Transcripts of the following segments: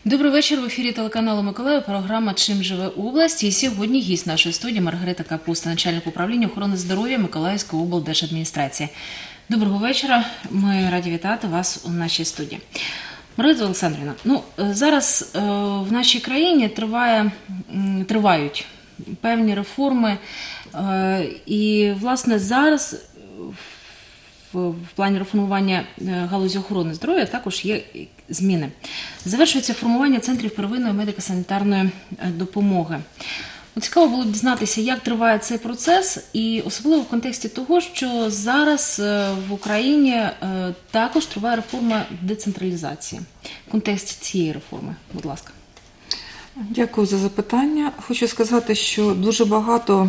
Добрий вечір. В ефірі телеканалу Миколаїв. Програма «Чим живе область». І сьогодні гість нашої студії Маргарита Капуста, начальник управління охорони здоров'я Миколаївської облдержадміністрації. Доброго вечора. Ми раді вітати вас у нашій студії. Маргарита Олександрівна, зараз в нашій країні тривають певні реформи. І, власне, зараз в плані реформування галузі охорони здоров'я також є зміни. Завершується формування центрів первинної медико-санітарної допомоги. Цікаво було б дізнатися, як триває цей процес, і особливо в контексті того, що зараз в Україні також триває реформа децентралізації. В контексті цієї реформи, будь ласка. Дякую за запитання. Хочу сказати, що дуже багато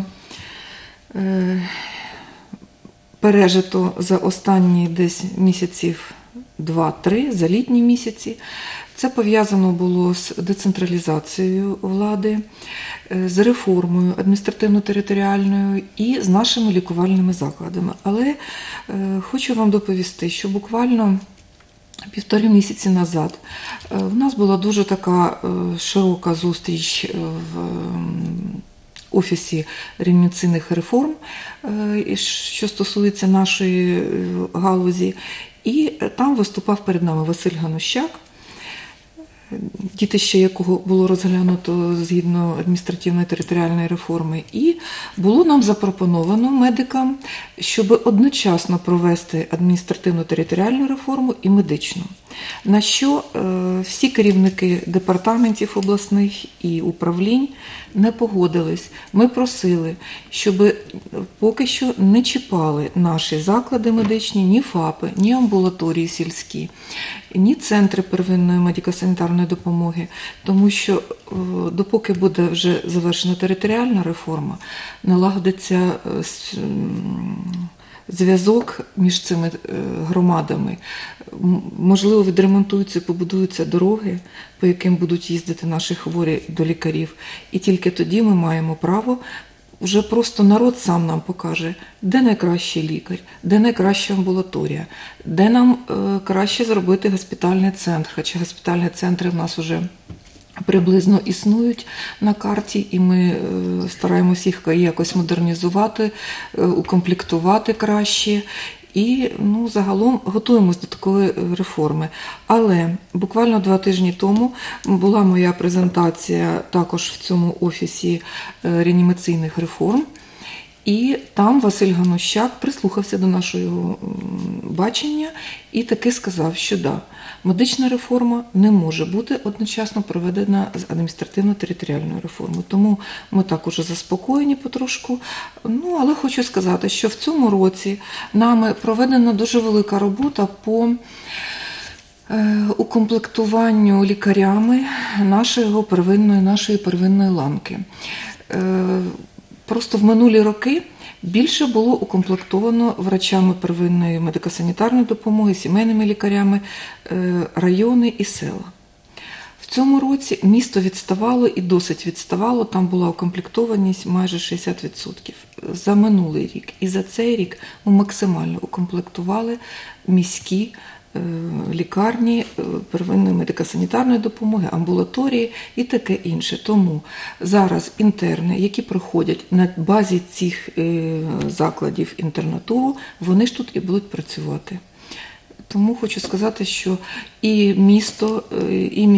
пережито за останні десь місяців 2-3, за літні місяці. Це пов'язано було з децентралізацією влади, з реформою адміністративно-територіальною і з нашими лікувальними закладами. Але хочу вам доповісти, що буквально 1,5 місяці назад в нас була дуже така широка зустріч в Офісі реанімаційних реформ, що стосується нашої галузі. І там виступав перед нами Василь Ганущак, дітище якого було розглянуто згідно адміністративної територіальної реформи. І було нам запропоновано медикам, щоб одночасно провести адміністративно-територіальну реформу і медичну. На що всі керівники департаментів обласних і управлінь не погодились. Ми просили, щоб поки що не чіпали наші заклади медичні, ні ФАПи, ні амбулаторії сільські, ні центри первинної медико-санітарної допомоги, тому що допоки буде вже завершена територіальна реформа, налагодиться зв'язок між цими громадами, можливо, відремонтуються і побудуються дороги, по яким будуть їздити наші хворі до лікарів. І тільки тоді ми маємо право, вже просто народ сам нам покаже, де найкращий лікар, де найкраща амбулаторія, де нам краще зробити госпітальний центр, хоча госпітальні центри в нас вже приблизно існують на карті, і ми стараємося їх якось модернізувати, укомплектувати краще. І загалом готуємося до такої реформи. Але буквально 2 тижні тому була моя презентація також в цьому офісі реанімаційних реформ. І там Василь Ганущак прислухався до нашого бачення і таки сказав, що да, медична реформа не може бути одночасно проведена з адміністративно-територіальною реформою. Тому ми так уже заспокоєні потрошку. Але хочу сказати, що в цьому році нами проведена дуже велика робота по укомплектуванню лікарями нашої первинної ланки. Просто в минулі роки більше було укомплектовано врачами первинної медико-санітарної допомоги, сімейними лікарями райони і села. В цьому році місто відставало і досить відставало, там була укомплектованість майже 60%. За минулий рік і за цей рік ми максимально укомплектували міські лікарні первинної медико-санітарної допомоги, амбулаторії і таке інше. Тому зараз інтерни, які проходять на базі цих закладів інтернатуру, вони ж тут і будуть працювати. Тому хочу сказати, що і місто, і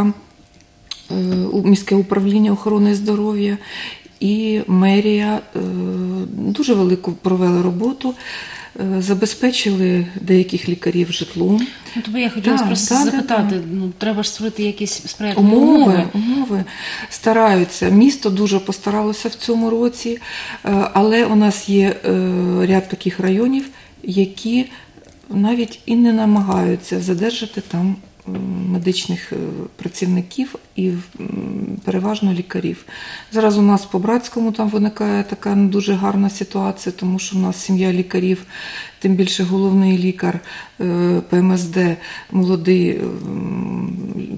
міське управління охорони здоров'я, і мерія дуже велику провели роботу, забезпечили деяких лікарів житлом. Тобі я хотіла просто запитати, треба ж створити якісь сприятливі умови. Умови стараються. Місто дуже постаралося в цьому році, але у нас є ряд таких районів, які навіть і не намагаються задержати там медичних працівників і переважно лікарів. Зараз у нас по Братському там виникає така не дуже гарна ситуація, тому що у нас сім'я лікарів, тим більше головний лікар ПМСД, молодий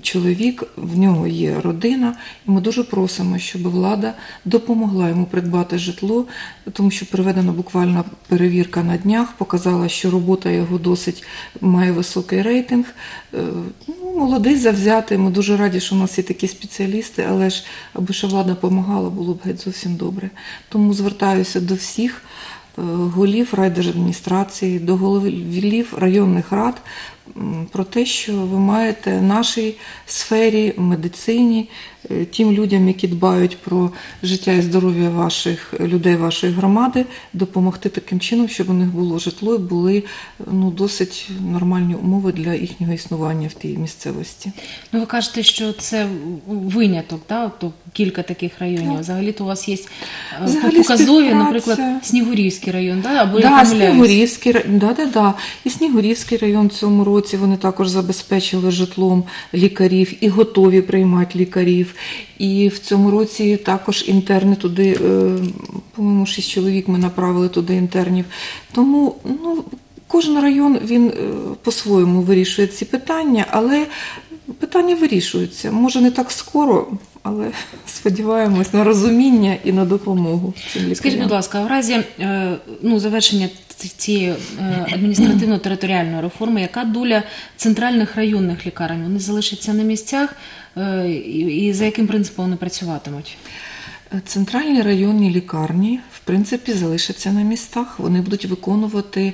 чоловік, в нього є родина, і ми дуже просимо, щоб влада допомогла йому придбати житло, тому що проведена буквально перевірка на днях, показала, що робота його досить має високий рейтинг. Молодий, завзятий, ми дуже раді, що у нас є такі спеціалісти, але ж аби ще влада допомагала, було б геть зовсім добре. Тому звертаюся до всіх голів райдержадміністрації, до голів районних рад про те, що ви маєте в нашій сфері, медицині, тим людям, які дбають про життя і здоров'я ваших людей, вашої громади, допомогти таким чином, щоб у них було житло і були досить нормальні умови для їхнього існування в тій місцевості. Ну, ви кажете, що це виняток, да? Тобто кілька таких районів. Так. Взагалі-то у вас є Взагалі показові, співпраця. наприклад, Снігурівський район, да? Або я Да, помиляюсь? Снігурівський, і Снігурівський район в цьому році вони також забезпечили житлом лікарів і готові приймати лікарів. І в цьому році також інтерни туди, по-моєму, 6 чоловік ми направили туди інтернів. Тому кожен район він по-своєму вирішує ці питання, але питання вирішуються. Може не так скоро, але сподіваємось на розуміння і на допомогу цим лікарям. Скажіть, будь ласка, в разі завершення цієї адміністративно-територіальної реформи, яка доля центральних районних лікарень? Вони залишаться на місцях і за яким принципом вони працюватимуть? Центральні районні лікарні, в принципі, залишаться на містах. Вони будуть виконувати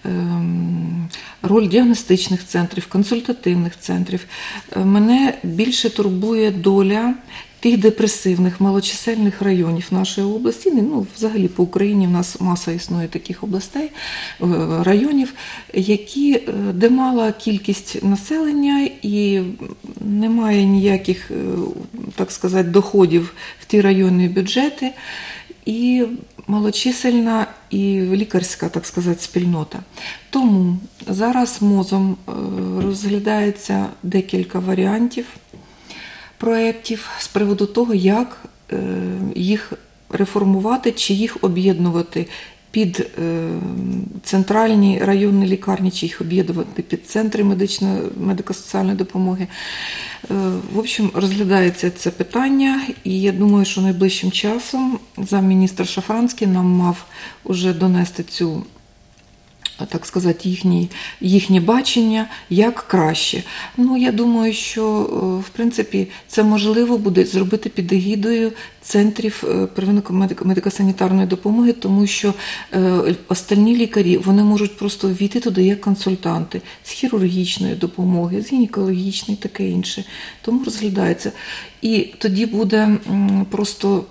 роль діагностичних центрів, консультативних центрів. Мене більше турбує доля тих депресивних, малочисельних районів нашої області. Взагалі по Україні в нас маса існує таких областей, районів, де мала кількість населення і немає ніяких, так сказати, доходів в ті районні бюджети, і малочисельна і лікарська, так сказати, спільнота. Тому зараз МОЗом розглядається декілька варіантів проєктів з приводу того, як їх реформувати чи їх об'єднувати під центральні районні лікарні, чи їх об'єднувати під центри медико-соціальної допомоги. В общем, розглядається це питання, і я думаю, що найближчим часом замміністра Шафранський нам мав уже донести цю, так сказати, їхнє бачення, як краще. Я думаю, що, в принципі, це можливо буде зробити під егідою центрів медико-санітарної допомоги, тому що остальні лікарі, вони можуть просто ввійти туди як консультанти з хірургічної допомоги, з гінекологічної, таке інше. Тому розглядається. І тоді буде просто...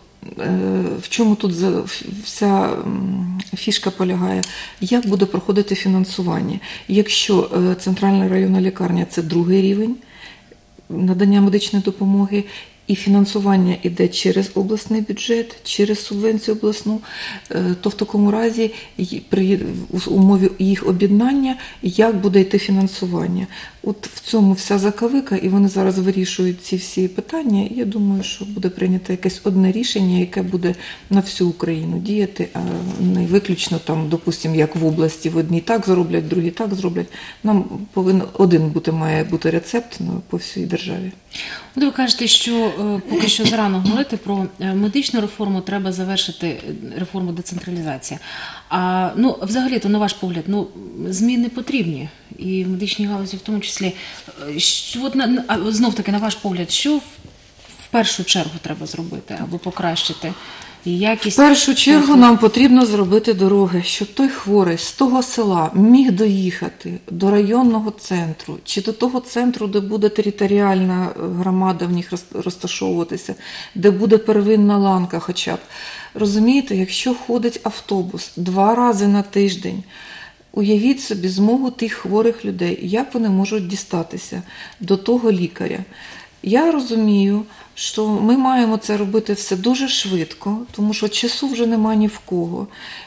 В чому тут вся фішка полягає? Як буде проходити фінансування? Якщо центральна районна лікарня – це другий рівень надання медичної допомоги, і фінансування йде через обласний бюджет, через субвенцію обласну, то в такому разі при умові їх об'єднання, як буде йти фінансування. От в цьому вся заковика, і вони зараз вирішують ці всі питання. Я думаю, що буде прийнято якесь одне рішення, яке буде на всю Україну діяти, а не виключно там, допустимо, як в області, в одній так зроблять, другі так зроблять. Нам повинен має бути рецепт по всій державі. Ви кажете, що поки що зарано говорити про медичну реформу, треба завершити реформу децентралізації. А взагалі-то, на ваш погляд, зміни потрібні і в медичній галузі в тому числі. Знов-таки, на ваш погляд, що в першу чергу треба зробити, аби покращити якість? В першу чергу нам потрібно зробити дороги, щоб той хворий з того села міг доїхати до районного центру, чи до того центру, де буде територіальна громада в них розташовуватися, де буде первинна ланка хоча б. Розумієте, якщо ходить автобус 2 рази на тиждень, уявіть собі змогу тих хворих людей, як вони можуть дістатися до того лікаря. Я розумію, що ми маємо це робити все дуже швидко, тому що часу вже нема ні в кого,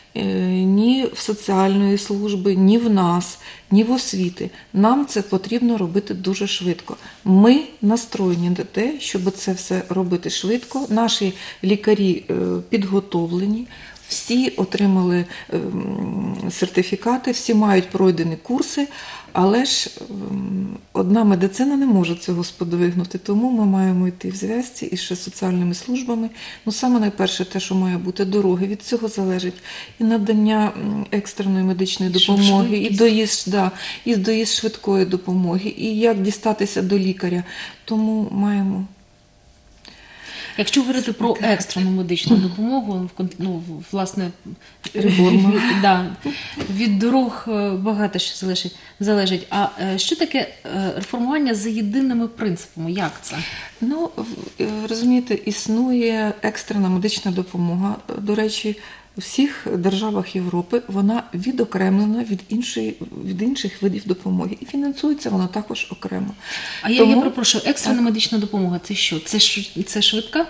ні в соціальної служби, ні в нас, ні в освіти. Нам це потрібно робити дуже швидко. Ми настроєні на те, щоб це все робити швидко. Наші лікарі підготовлені. всі отримали сертифікати, всі мають пройдені курси, але ж одна медицина не може цього сподвигнути, тому ми маємо йти в зв'язці із ще соціальними службами. Ну, саме найперше те, що має бути дороги, від цього залежить і надання екстреної медичної допомоги, і доїзд швидкої допомоги, і як дістатися до лікаря. Тому маємо... Якщо говорити про екстрену медичну допомогу, власне, Реформа. Від дорог багато що залежить. А що таке реформування за єдиними принципами? Як це? Ну, розумієте, існує екстрена медична допомога. До речі, у всіх державах Європи вона відокремлена від інших видів допомоги. І фінансується вона також окремо. А я перепрошую, екстрена медична допомога – це що? Це швидка?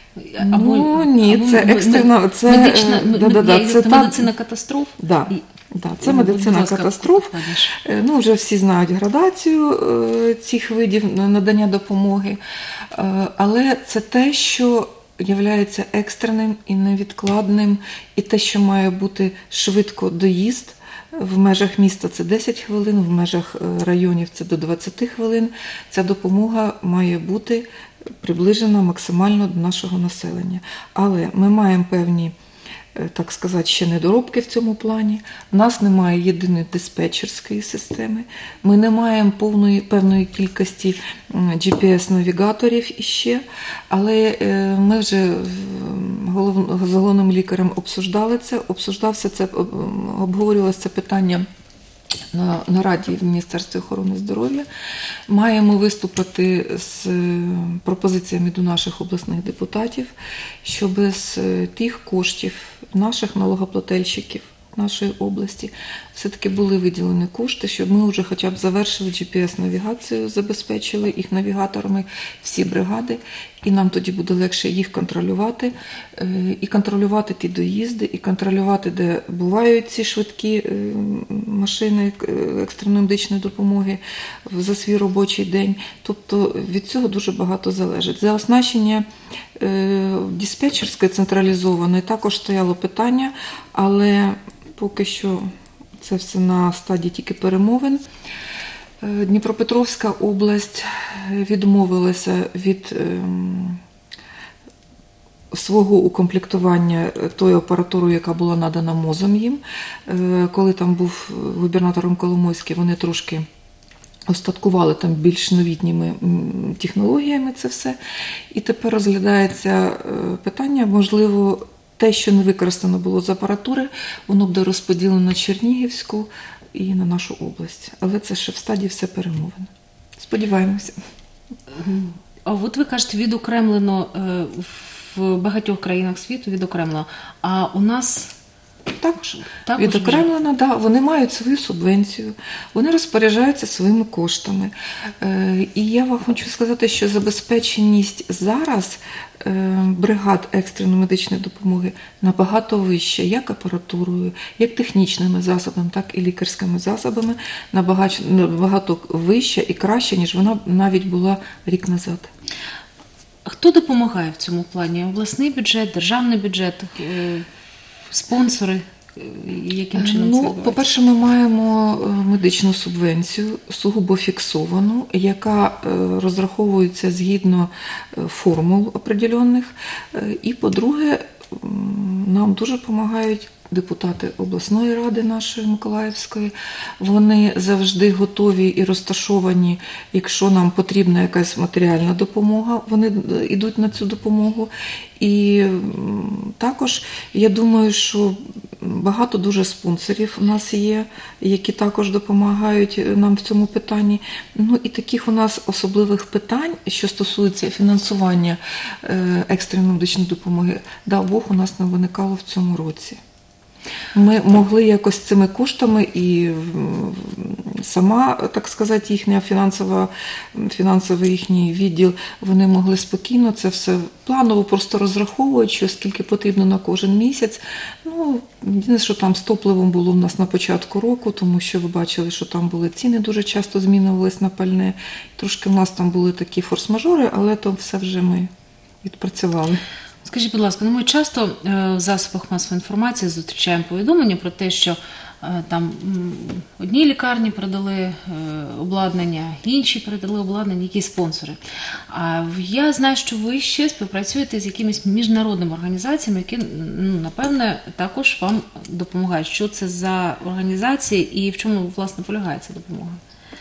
Це екстрена... Це медицина катастроф? Це медицина катастроф. Вже всі знають градацію цих видів надання допомоги. Але це те, що являється екстреним і невідкладним, і те, що має бути швидко доїзд. В межах міста це 10 хвилин, в межах районів це до 20 хвилин. Ця допомога має бути приближена максимально до нашого населення. Але ми маємо певні, так сказати, ще недоробки в цьому плані. У нас немає єдиної диспетчерської системи, ми не маємо певної кількості GPS-навігаторів іще, але ми вже з головним лікарем обговорювалося це питання на нараді в Міністерстві охорони здоров'я. Маємо виступити з пропозиціями до наших обласних депутатів, щоб з тих коштів наших налогоплательщиків нашої області все-таки були виділені кошти, щоб ми вже хоча б завершили GPS-навігацію, забезпечили їх навігаторами всі бригади, і нам тоді буде легше їх контролювати, і контролювати ті доїзди, і контролювати, де бувають ці швидкі машини екстреної медичної допомоги за свій робочий день. Тобто від цього дуже багато залежить. За оснащення диспетчерської централізованої також стояло питання, але поки що це все на стадії тільки перемовин. Дніпропетровська область відмовилася від свого укомплектування тою апаратурою, яка була надана МОЗом їм. Коли там був губернатором Коломойський, вони трошки остаткували там більш новітніми технологіями це все. І тепер розглядається питання, можливо, те, що не використано було з апаратури, воно буде розподілено на Чернігівську і на нашу область. Але це ще в стадії все перемовин. Сподіваємося. А от ви кажете, відокремлено в багатьох країнах світу відокремлено. А у нас також відокремлено, да, вони мають свою субвенцію, вони розпоряджаються своїми коштами. І я вам хочу сказати, що забезпеченість зараз бригад екстреної медичної допомоги набагато вища, як апаратурою, як технічними засобами, так і лікарськими засобами, набагато вища і краща, ніж вона навіть була рік назад. Хто допомагає в цьому плані? Обласний бюджет, державний бюджет, спонсори? Яким чином це відбувається? По-перше, ми маємо медичну субвенцію, сугубо фіксовану, яка розраховується згідно формул определених. І, по-друге, нам дуже допомагають депутати обласної ради нашої Миколаївської. Вони завжди готові і розташовані, якщо нам потрібна якась матеріальна допомога, вони йдуть на цю допомогу. І також, я думаю, що багато дуже спонсорів у нас є, які також допомагають нам в цьому питанні. І таких у нас особливих питань, що стосується фінансування екстреної медичної допомоги, дав Бог, у нас не виникало в цьому році. Ми могли якось цими коштами і сама, так сказати, їхня фінансовий їхній відділ, вони могли спокійно це все планово просто розраховувати, що скільки потрібно на кожен місяць. Єдине, що там з топливом було в нас на початку року, тому що ви бачили, що там були ціни дуже часто змінювались на пальне. Трошки в нас там були такі форс-мажори, але то все вже ми відпрацювали. Скажіть, будь ласка, ми часто в засобах масової інформації зустрічаємо повідомлення про те, що там одній лікарні передали обладнання, інші передали обладнання, які спонсори. А я знаю, що ви ще співпрацюєте з якимись міжнародними організаціями, які, напевне, також вам допомагають. Що це за організації і в чому, власне, полягає ця допомога?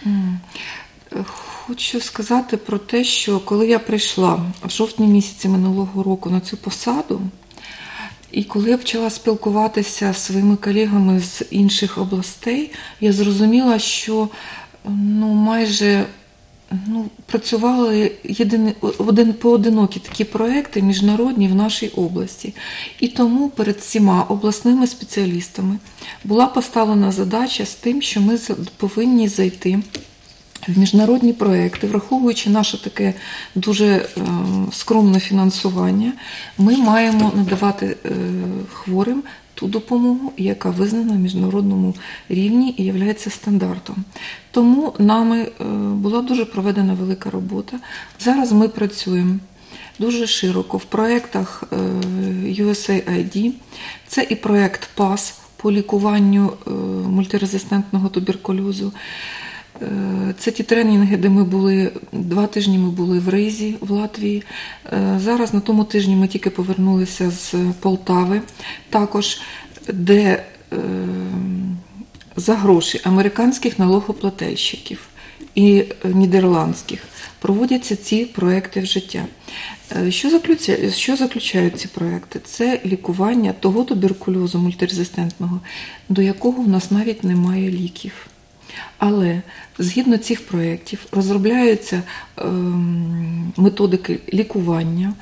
Хочу сказати про те, що коли я прийшла в жовтні місяці минулого року на цю посаду, і коли я почала спілкуватися зі своїми колегами з інших областей, я зрозуміла, що майже працювали поодинокі такі проекти міжнародні в нашій області. І тому перед всіма обласними спеціалістами була поставлена задача з тим, що ми повинні зайти в міжнародні проекти, враховуючи наше таке дуже скромне фінансування, ми маємо надавати хворим ту допомогу, яка визнана в міжнародному рівні і є стандартом. Тому нами була дуже проведена велика робота. Зараз ми працюємо дуже широко в проєктах USAID. Це і проєкт ПАС по лікуванню мультирезистентного туберкульозу. Це ті тренінги, де ми були 2 тижні ми були в Ризі, в Латвії. Зараз на тому тижні ми тільки повернулися з Полтави, також де за гроші американських налогоплательщиків і нідерландських проводяться ці проекти в життя. Що заключають ці проекти? Це лікування того туберкульозу мультирезистентного, до якого в нас навіть немає ліків. Але згідно цих проєктів розробляються методики лікування,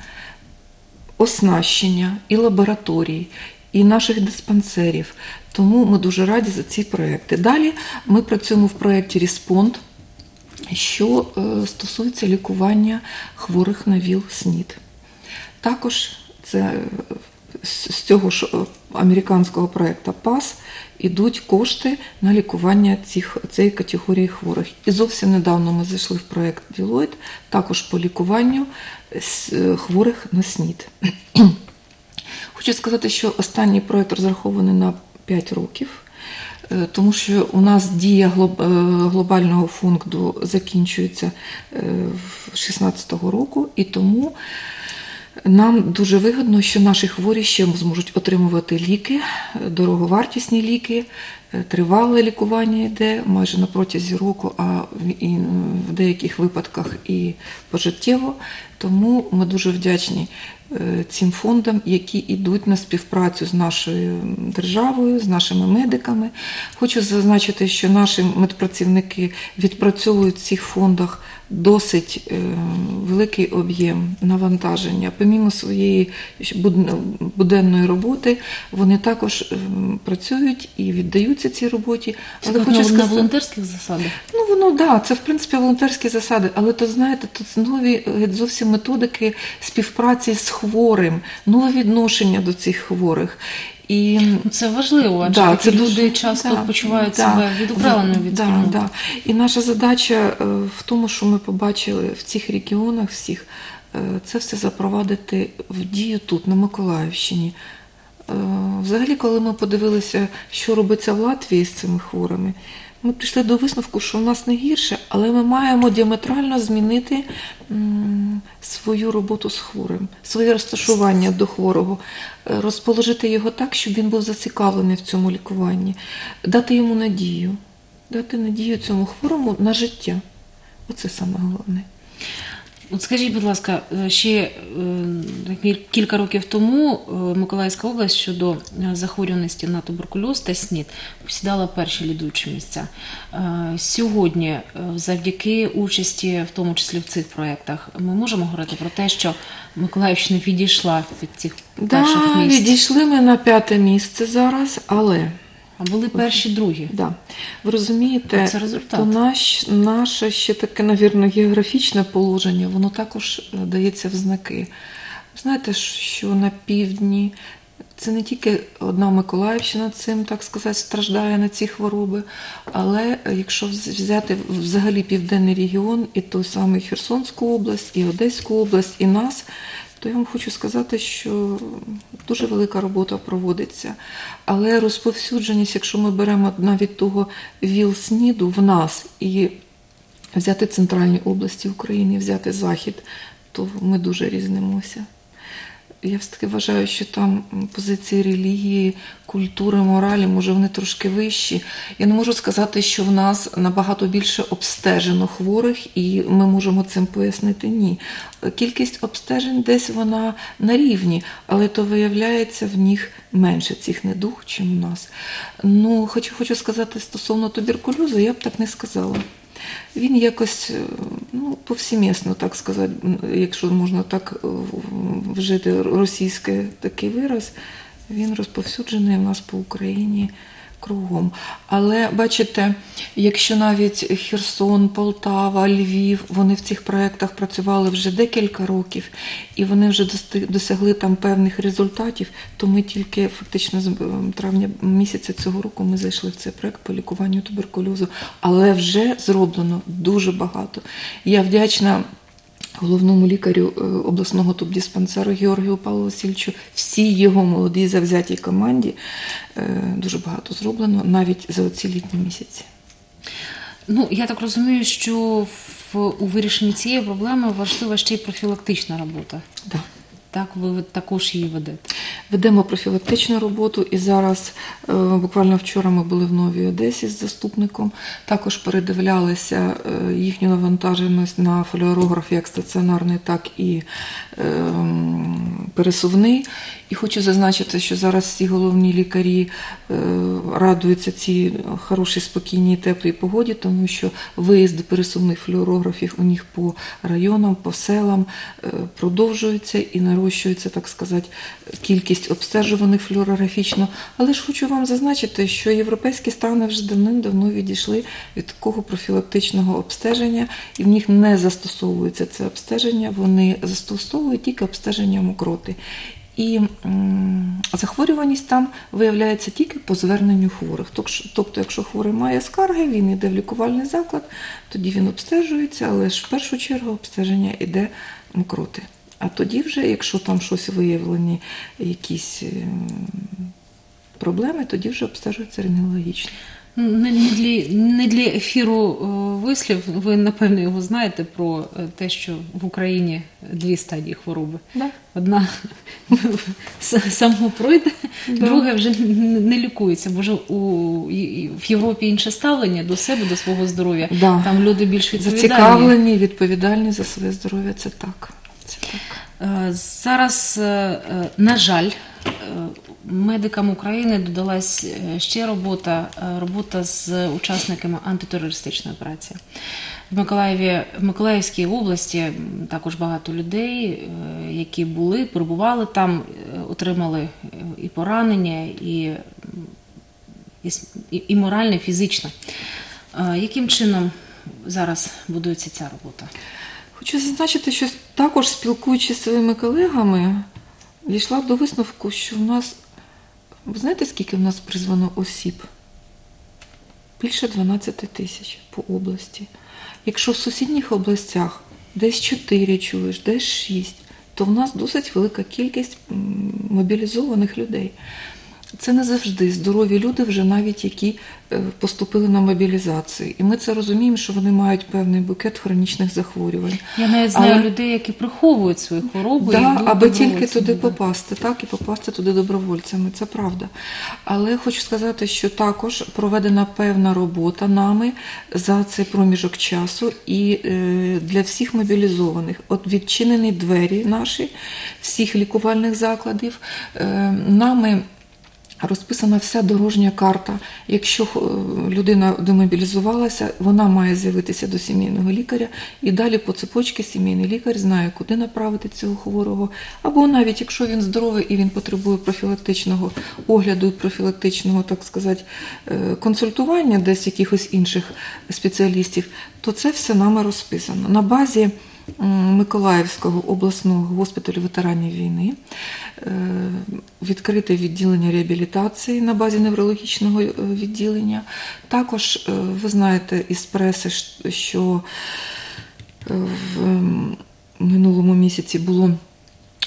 оснащення і лабораторій, і наших диспансерів. Тому ми дуже раді за ці проєкти. Далі ми працюємо в проєкті «Респонд», що стосується лікування хворих на ВІЛ-СНІД. Також це з цього ж американського проєкту ПАС ідуть кошти на лікування цієї категорії хворих. І зовсім недавно ми зайшли в проєкт Deloitte, також по лікуванню хворих на СНІД. Хочу сказати, що останній проєкт розрахований на 5 років, тому що у нас дія глобального фонду закінчується 2016 року, і тому нам дуже вигідно, що наші хворі ще зможуть отримувати ліки, дороговартісні ліки, тривале лікування йде майже на протязі року, а в деяких випадках і пожиттєво. Тому ми дуже вдячні цим фондам, які йдуть на співпрацю з нашою державою, з нашими медиками. Хочу зазначити, що наші медпрацівники відпрацьовують в цих фондах досить великий об'єм навантаження. Помімо своєї буденної роботи, вони також працюють і віддаються цій роботі. Але хочу сказати, на волонтерських засадах? Це в принципі волонтерські засади, але то знаєте, тут нові зовсім методики співпраці з хворим, нове відношення до цих хворих. І це важливо, адже такі люди часто почувають себе відокремленими від спільноти. І наша задача в тому, що ми побачили в цих регіонах всіх, це все запровадити в дію тут, на Миколаївщині. Взагалі, коли ми подивилися, що робиться в Латвії з цими хворими, ми прийшли до висновку, що в нас не гірше, але ми маємо діаметрально змінити свою роботу з хворим, своє розташування до хворого, розположити його так, щоб він був зацікавлений в цьому лікуванні, дати йому надію, дати надію цьому хворому на життя. Оце саме головне. От скажіть, будь ласка, ще кілька років тому Миколаївська область щодо захворюваності на туберкульоз та СНІД посідала перші лідуючі місця. Сьогодні, завдяки участі, в тому числі в цих проєктах, ми можемо говорити про те, що Миколаївщина відійшла від цих перших місць? Так, відійшли ми на 5-те місце зараз, але... А були перші, другі. Да. Ви розумієте, це результат. То наше ще таке, навірно, географічне положення, воно також дається в знаки. Знаєте, що на півдні, це не тільки одна Миколаївщина цим, так сказати, страждає на ці хвороби, але якщо взяти взагалі південний регіон, і той самий Херсонську область, і Одеську область, і нас, то я вам хочу сказати, що дуже велика робота проводиться. Але розповсюдженість, якщо ми беремо навіть того ВІЛ-СНІДу в нас і взяти центральні області України, взяти Захід, то ми дуже різнимося. Я все-таки вважаю, що там позиції релігії, культури, моралі, може, вони трошки вищі. Я не можу сказати, що в нас набагато більше обстежено хворих, і ми можемо цим пояснити. Ні. Кількість обстежень десь вона на рівні, але то виявляється в них менше цих недуг, чим у нас. Ну, хочу сказати стосовно туберкульозу, я б так не сказала. Він якось, повсімісно, так сказати, якщо можна так вжити російський такий вираз, він розповсюджений у нас по Україні кругом. Але, бачите, якщо навіть Херсон, Полтава, Львів, вони в цих проєктах працювали вже декілька років, і вони вже досягли там певних результатів, то ми тільки фактично з травня місяця цього року ми зайшли в цей проєкт по лікуванню туберкульозу. Але вже зроблено дуже багато. Я вдячна головному лікарю обласного тубдиспансеру Георгію Павлу Васильовичу, всій його молодій завзятій команді. Дуже багато зроблено, навіть за оці літні місяці. Ну, я так розумію, що у вирішенні цієї проблеми важлива ще й профілактична робота. Да. Так, ви також її ведете. Ведемо профілактичну роботу, і зараз, буквально вчора ми були в Новій Одесі з заступником, також передивлялися їхню навантаженість на флюорограф як стаціонарний, так і пересувний. І хочу зазначити, що зараз всі головні лікарі радуються цій хорошій, спокійній, теплій погоді, тому що виїзди пересувних флюорографів у них по районам, по селам продовжуються і нарощується, так сказати, кількість обстежуваних флюорографічно. Але ж хочу вам зазначити, що європейські страни вже давним-давно відійшли від такого профілактичного обстеження, і в них не застосовується це обстеження, вони застосовують тільки обстеження мокроти. І захворюваність там виявляється тільки по зверненню хворих. Тобто, якщо хворий має скарги, він йде в лікувальний заклад, тоді він обстежується, але ж в першу чергу обстеження йде мокроти. А тоді вже, якщо там щось виявлені, якісь проблеми, тоді вже обстежується рентгенологічно. Не для ефіру вислів, ви, напевно, його знаєте про те, що в Україні дві стадії хвороби. Да. Одна само пройде, друга вже не лікується, бо вже в Європі інше ставлення до себе, до свого здоров'я. Да. Там люди більш відповідальні. Зацікавлені, відповідальні за своє здоров'я, це так. Зараз, на жаль, медикам України додалась ще робота з учасниками антитерористичної операції. В Миколаївській області також багато людей, які перебували там, отримали і поранення, і моральне, і фізичне. Яким чином зараз будується ця робота? Хочу зазначити, що також, спілкуючись зі своїми колегами, дійшла до висновку, що в нас, ви знаєте, скільки в нас призвано осіб? Більше 12 тисяч по області. Якщо в сусідніх областях десь 4 чуєш, десь 6, то в нас досить велика кількість мобілізованих людей. Це не завжди здорові люди, вже навіть які поступили на мобілізацію. І ми це розуміємо, що вони мають певний букет хронічних захворювань. Я навіть знаю людей, які приховують свої хвороби. Да, аби тільки туди попасти, так, і попасти туди добровольцями, це правда. Але хочу сказати, що також проведена певна робота нами за цей проміжок часу і для всіх мобілізованих. От відчинені двері наші, всіх лікувальних закладів, нами розписана вся дорожня карта. Якщо людина демобілізувалася, вона має з'явитися до сімейного лікаря, і далі по цепочці сімейний лікар знає, куди направити цього хворого. Або навіть якщо він здоровий і він потребує профілактичного огляду і профілактичного, так сказати, консультування десь якихось інших спеціалістів, то це все нами розписано. На базі Миколаївського обласного госпіталю ветеранів війни відкрите відділення реабілітації на базі неврологічного відділення. Також ви знаєте із преси, що в минулому місяці було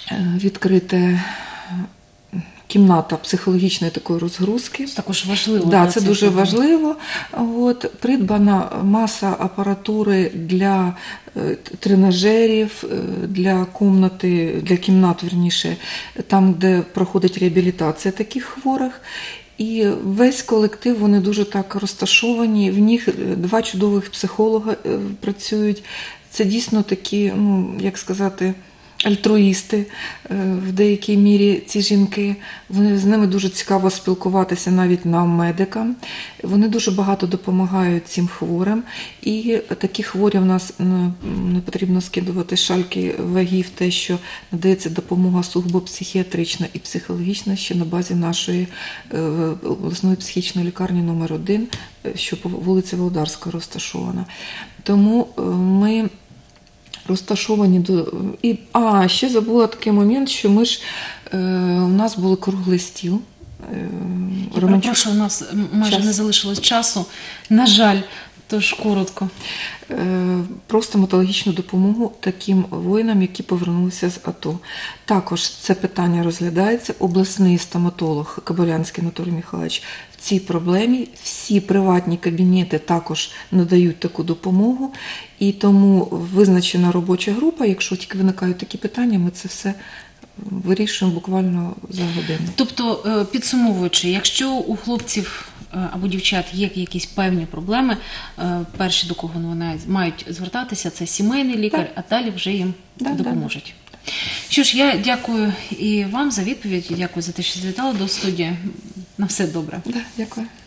відкрите кімната психологічної такої розгрузки. Це також важливо. Да, для це цих дуже людей. важливо. От, придбана маса апаратури для тренажерів, для кімнат, верніше, там, де проходить реабілітація таких хворих. І весь колектив, вони дуже так розташовані. В них 2 чудових психолога працюють. Це дійсно такі, ну, як сказати, альтруїсти в деякій мірі ці жінки. З ними дуже цікаво спілкуватися навіть нам, медикам. Вони дуже багато допомагають цим хворим. І такі хворі в нас не потрібно скидувати шальки вагів, те, що надається допомога сугубо психіатрична і психологічна ще на базі нашої обласної психічної лікарні номер 1, що по вулиці Володарська розташована. Тому ми розташовані до... ще забула такий момент, що ми ж, у нас був круглий стіл. Я перепрошую, у нас майже не залишилось часу. На жаль, тож коротко. Просто стоматологічну допомогу таким воїнам, які повернулися з АТО. Також це питання розглядається. Обласний стоматолог Кабалянський Анатолій Михайлович в цій проблемі. Всі приватні кабінети також надають таку допомогу. І тому визначена робоча група, якщо тільки виникають такі питання, ми це все вирішуємо буквально за годину. Тобто, підсумовуючи, якщо у хлопців або дівчат є якісь певні проблеми, перші, до кого вони мають звертатися, це сімейний лікар, а далі вже їм допоможуть. Що ж, я дякую і вам за відповідь, дякую за те, що завітали до студії. На все добре. Дякую.